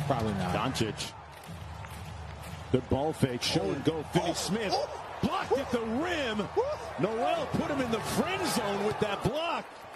Probably not. Doncic. Good ball fake. Show and go. Finney Smith. Blocked at the rim. Noel put him in the friend zone with that block.